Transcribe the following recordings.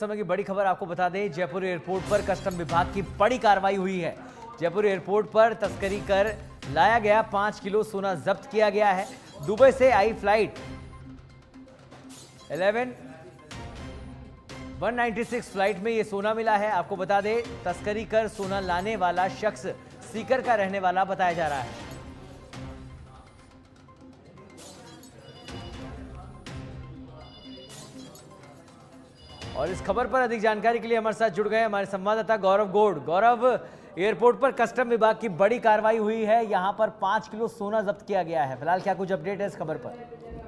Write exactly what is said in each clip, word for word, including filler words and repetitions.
समय की बड़ी खबर आपको बता दें, जयपुर एयरपोर्ट पर कस्टम विभाग की बड़ी कार्रवाई हुई है। जयपुर एयरपोर्ट पर तस्करी कर लाया गया पांच किलो सोना जब्त किया गया है। दुबई से आई flight eleven one ninety six flight में यह सोना मिला है। आपको बता दें, तस्करी कर सोना लाने वाला शख्स सीकर का रहने वाला बताया जा रहा है। और इस खबर पर अधिक जानकारी के लिए हमारे साथ जुड़ गए हमारे संवाददाता गौरव गौड़। गौरव, एयरपोर्ट पर कस्टम विभाग की बड़ी कार्रवाई हुई है, यहां पर पांच किलो सोना जब्त किया गया है। फिलहाल क्या कुछ अपडेट है इस खबर पर?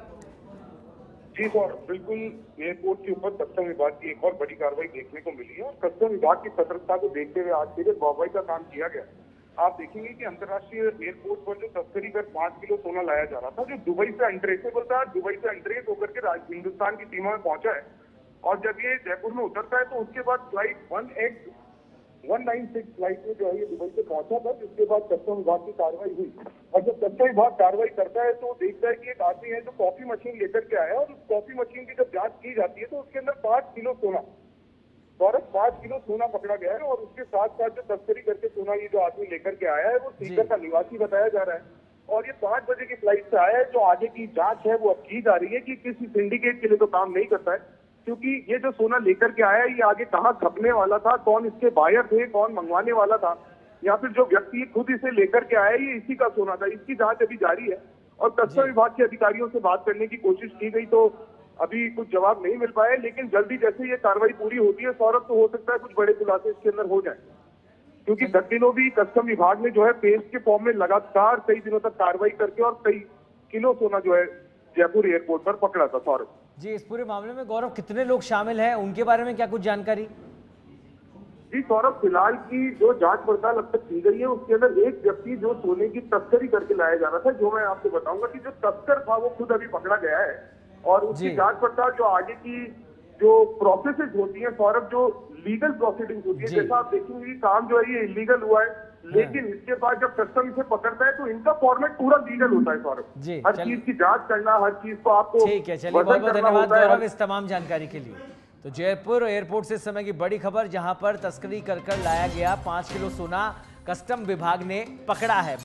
जी सर, बिल्कुल एयरपोर्ट के ऊपर कस्टम विभाग की एक और बड़ी कार्रवाई देखने को मिली है और कस्टम विभाग की सतर्कता को देखते हुए आज से कार्रवाई का काम किया गया। आप देखेंगे कि अंतर्राष्ट्रीय एयरपोर्ट पर जो तस्करी कर पांच किलो सोना लाया जा रहा था, जो दुबई से अनट्रेसेबल था, दुबई से अनट्रेस होकर के हिंदुस्तान की सीमा में पहुंचा है और जब ये जयपुर में उतरता है तो उसके बाद flight one X one nine six flight में जो है ये दुबई से पहुंचा था, जिसके बाद कस्टम विभाग की कार्रवाई हुई। और जब कस्टम विभाग कार्रवाई करता है तो देखता है कि एक आदमी है जो कॉफी मशीन लेकर के आया और उस कॉफी मशीन की जब जांच की जाती है तो उसके अंदर पांच किलो सोना सौरभ पांच किलो सोना पकड़ा गया है। और उसके साथ साथ जो तस्करी करके सोना ये जो आदमी लेकर के आया है वो सीकर का निवासी बताया जा रहा है। और ये पांच बजे की फ्लाइट से आया है। जो आगे की जांच है वो अब की जा रही है कि किसी सिंडिकेट के लिए तो काम नहीं करता है, क्योंकि ये जो सोना लेकर के आया है ये आगे कहाँ खपने वाला था, कौन इसके बायर थे, कौन मंगवाने वाला था, या फिर जो व्यक्ति खुद इसे लेकर के आया ये इसी का सोना था। इसकी जांच अभी जारी है और कस्टम विभाग के अधिकारियों से बात करने की कोशिश की गई तो अभी कुछ जवाब नहीं मिल पाया। लेकिन जल्दी जैसे ये कार्रवाई पूरी होती है सौरभ, तो हो सकता है कुछ बड़े खुलासे इसके अंदर हो जाए, क्योंकि दस दिनों भी कस्टम विभाग ने जो है पेस्ट के फॉर्म में लगातार कई दिनों तक कार्रवाई करके और कई किलो सोना जो है जयपुर एयरपोर्ट पर पकड़ा था। सौरभ जी, इस पूरे मामले में गौरव कितने लोग शामिल हैं, उनके बारे में क्या कुछ जानकारी? जी सौरभ, फिलहाल की जो जांच पड़ताल अब तक की गई है उसके अंदर एक व्यक्ति जो सोने की तस्करी करके लाया जा रहा था, जो मैं आपको बताऊंगा कि जो तस्कर था वो खुद अभी पकड़ा गया है और उसकी जांच पड़ताल जो आगे की जो प्रोसेसेस होती है सौरभ, जो लीगल प्रोसीडिंग्स होती है, जैसा आप देखेंगे कि काम जो है ये इलीगल हुआ है, लेकिन इसके बाद जब कस्टम इसे पकड़ता है तो इनका फॉर्मेट पूरा लीगल होता है सौरभ। हर चीज की जांच करना, हर चीज को आपको ठीक है। चलिए, बहुत बहुत धन्यवाद गौरव इस तमाम जानकारी के लिए। तो जयपुर एयरपोर्ट से इस समय की बड़ी खबर, जहां पर तस्करी कर कर लाया गया पांच किलो सोना कस्टम विभाग ने पकड़ा है।